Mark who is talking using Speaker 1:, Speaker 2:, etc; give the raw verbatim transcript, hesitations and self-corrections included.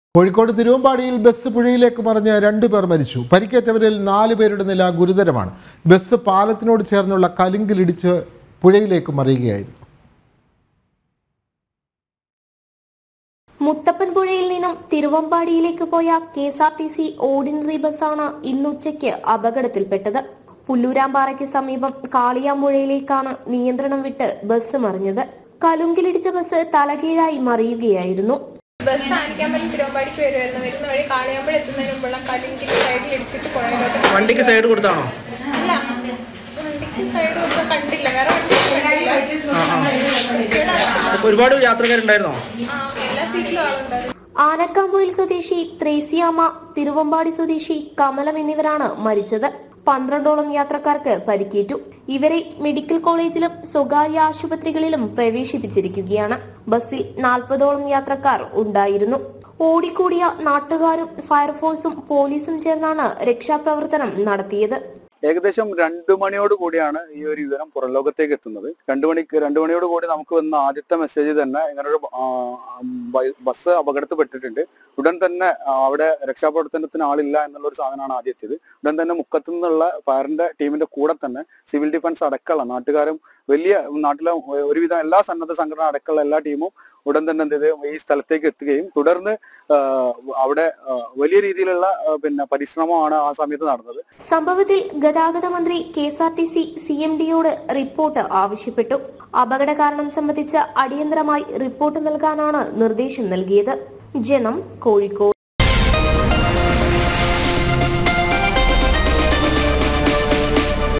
Speaker 1: Kozhikode തിരുവമ്പാടിയിൽ bus പുഴയിലേക്ക് മറിഞ്ഞ് രണ്ടു പേർ മരിച്ചു. പരിക്കേറ്റവരിൽ നാല് പേരുടെ നില ഗുരുതരമാണ്. ബസ് പാലത്തിനോട് ചേർന്നുള്ള കലുങ്കിലിടിച്ച് പുഴയിലേക്ക് മറിയുകയായിരുന്നു.
Speaker 2: മുത്തപ്പൻപുഴയിൽ നിന്നും തിരുവമ്പാടിയിലേക്ക് പോയ K S R T C ordinary ബസ്സാണ് ഇന്നുച്ചയ്ക്ക് അപകടത്തിൽപ്പെട്ടത്. പുല്ലൂരാമ്പാറയ്ക്ക് സമീപം കാളിയാമ്പുഴയിലേക്കാണ് നിയന്ത്രണം വിട്ട് ബസ് മറിഞ്ഞത്. കലുങ്കിലിടിച്ച ബസ് തലകീഴായി മറിയുകയായിരുന്നു.
Speaker 3: ബസ് ആനിക്കാമ്പലം തിരുവമ്പാടിക്ക് വരുമായിരുന്നു. വരുന്ന വഴി കാളിയാമ്പഴ എത്തുന്നതിന് മുമ്പുള്ള കലുങ്കിൽ സൈഡിൽ അടിച്ചിട്ട് പുഴയിലോട്ട്.
Speaker 4: വണ്ടിക്ക് സൈഡ് കൊടുത്താണോ?
Speaker 3: അല്ല, വണ്ടിക്ക് സൈഡ് കൊടുത്താൽ കണ്ടില്ല. വേറെ വണ്ടി
Speaker 4: ഒരുപാട് യാത്രക്കാരുണ്ടായിരുന്നോ?
Speaker 3: എല്ലാ സീറ്റിലും ആളുണ്ടായിരുന്നു.
Speaker 2: ആനക്കാമ്പൊയിൽ സ്വദേശി ത്രേസ്യാമ്മ, തിരുവമ്പാടി സ്വദേശി കമലം എന്നിവരാണ് മരിച്ചത്. പന്ത്രണ്ടോളം യാത്രക്കാർക്ക് പരിക്കേറ്റു. ഇവരെ മെഡിക്കൽ കോളേജിലും സ്വകാര്യ ആശുപത്രികളിലും പ്രവേശിപ്പിച്ചിരിക്കുകയാണ്. ബസ്സിൽ നാൽപ്പതോളം യാത്രക്കാർ ഉണ്ടായിരുന്നു. ഓടിക്കൂടിയ നാട്ടുകാരും ഫയർഫോഴ്സും പോലീസും ചേർന്നാണ് രക്ഷാപ്രവർത്തനം നടത്തിയത്.
Speaker 5: ഏകദേശം രണ്ടു മണിയോട് കൂടിയാണ് ഈ ഒരു വിവരം പുറംലോകത്തേക്ക് എത്തുന്നത്. രണ്ടു മണിക്ക് രണ്ടു മണിയോട് കൂടി നമുക്ക് വന്ന ആദ്യത്തെ മെസ്സേജ് തന്നെ ഇങ്ങനൊരു ബസ് അപകടത്തിൽപ്പെട്ടിട്ടുണ്ട്. ഉടൻ തന്നെ അവിടെ രക്ഷാപ്രവർത്തനത്തിന് ആളില്ല എന്നുള്ള ഒരു സാധനമാണ് ആദ്യം എത്തിയത്. ഉടൻ തന്നെ മുക്കത്തു നിന്നുള്ള ഫയറിന്റെ ടീമിന്റെ കൂടെ തന്നെ സിവിൽ ഡിഫൻസ് അടക്കമുള്ള നാട്ടുകാരും വലിയ നാട്ടിലെ ഒരുവിധം എല്ലാ സന്നദ്ധ സംഘടന അടക്കമുള്ള എല്ലാ ടീമും ഉടൻ തന്നെ എന്ത് ചെയ്ത് ഈ സ്ഥലത്തേക്ക് എത്തുകയും തുടർന്ന് അവിടെ വലിയ രീതിയിലുള്ള പിന്നെ പരിശ്രമമാണ് ആ സമയത്ത് നടന്നത്.
Speaker 2: സംഭവത്തിൽ ഗതാഗത മന്ത്രി K S R T C C M ഡിയോട് റിപ്പോർട്ട് ആവശ്യപ്പെട്ടു. അപകട കാരണം സംബന്ധിച്ച് അടിയന്തരമായി റിപ്പോർട്ട് നൽകാനാണ് നിർദ്ദേശം നൽകിയത്. ജനം, കോഴിക്കോട്.